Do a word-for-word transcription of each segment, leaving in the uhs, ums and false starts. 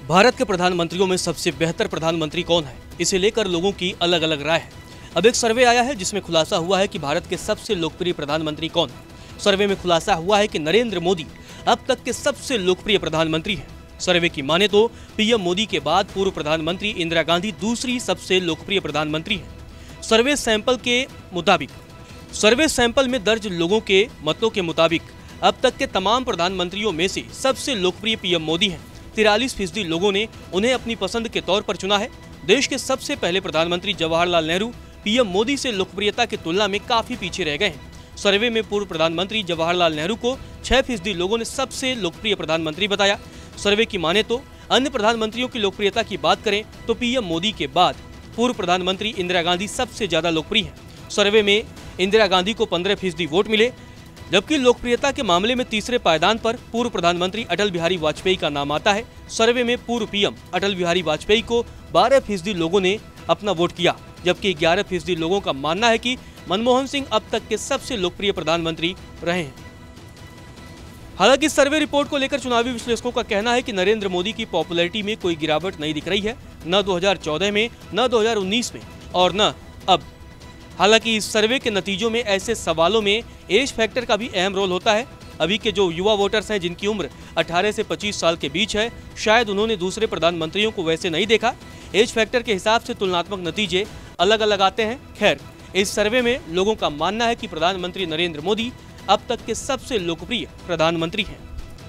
भारत के प्रधानमंत्रियों में सबसे बेहतर प्रधानमंत्री कौन है, इसे लेकर लोगों की अलग अलग राय है। अब एक सर्वे आया है जिसमें खुलासा हुआ है कि भारत के सबसे लोकप्रिय प्रधानमंत्री कौन है। सर्वे में खुलासा हुआ है कि नरेंद्र मोदी अब तक के सबसे लोकप्रिय प्रधानमंत्री हैं। सर्वे की माने तो पीएम मोदी के बाद पूर्व प्रधानमंत्री इंदिरा गांधी दूसरी सबसे लोकप्रिय प्रधानमंत्री हैं। सर्वे सैंपल के मुताबिक सर्वे सैंपल में दर्ज लोगों के मतों के मुताबिक अब तक के तमाम प्रधानमंत्रियों में से सबसे लोकप्रिय पीएम मोदी हैं। तिरालीस फीसदी लोगों ने उन्हें अपनी पसंद के तौर पर चुना है। देश के सबसे पहले प्रधानमंत्री जवाहरलाल नेहरू पीएम मोदी से लोकप्रियता की तुलना में काफी पीछे रह गए हैं। सर्वे में पूर्व प्रधानमंत्री जवाहरलाल नेहरू को छह फीसदी लोगों ने सबसे लोकप्रिय प्रधानमंत्री बताया। सर्वे की माने तो अन्य प्रधानमंत्रियों की लोकप्रियता की बात करें तो पीएम मोदी के बाद पूर्व प्रधानमंत्री इंदिरा गांधी सबसे ज्यादा लोकप्रिय हैं। सर्वे में इंदिरा गांधी को पंद्रह फीसदी वोट मिले, जबकि लोकप्रियता के मामले में तीसरे पायदान पर पूर्व प्रधानमंत्री अटल बिहारी वाजपेयी का नाम आता है। सर्वे में पूर्व पीएम अटल बिहारी वाजपेयी को बारह फीसदी लोगों ने अपना वोट किया, जबकि ग्यारह फीसदी लोगों का मानना है कि मनमोहन सिंह अब तक के सबसे लोकप्रिय प्रधानमंत्री रहे हैं। हालांकि सर्वे रिपोर्ट को लेकर चुनावी विश्लेषकों का कहना है कि नरेंद्र मोदी की पॉपुलैरिटी में कोई गिरावट नहीं दिख रही है, न दो हज़ार चौदह में, न दो हज़ार उन्नीस में और न अब। हालांकि इस सर्वे के नतीजों में ऐसे सवालों में एज फैक्टर का भी अहम रोल होता है। अभी के जो युवा वोटर्स हैं जिनकी उम्र अठारह से पच्चीस साल के बीच है, शायद उन्होंने दूसरे प्रधानमंत्रियों को वैसे नहीं देखा। एज फैक्टर के हिसाब से तुलनात्मक नतीजे अलग अलग आते हैं। खैर, इस सर्वे में लोगों का मानना है कि प्रधानमंत्री नरेंद्र मोदी अब तक के सबसे लोकप्रिय प्रधानमंत्री हैं।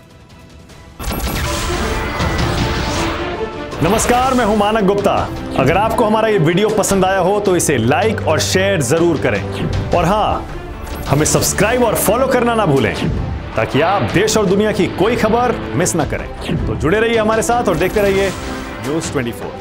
नमस्कार, मैं हूं मानक गुप्ता। अगर आपको हमारा ये वीडियो पसंद आया हो तो इसे लाइक और शेयर जरूर करें, और हाँ, हमें सब्सक्राइब और फॉलो करना ना भूलें ताकि आप देश और दुनिया की कोई खबर मिस ना करें। तो जुड़े रहिए हमारे साथ और देखते रहिए न्यूज़ चौबीस।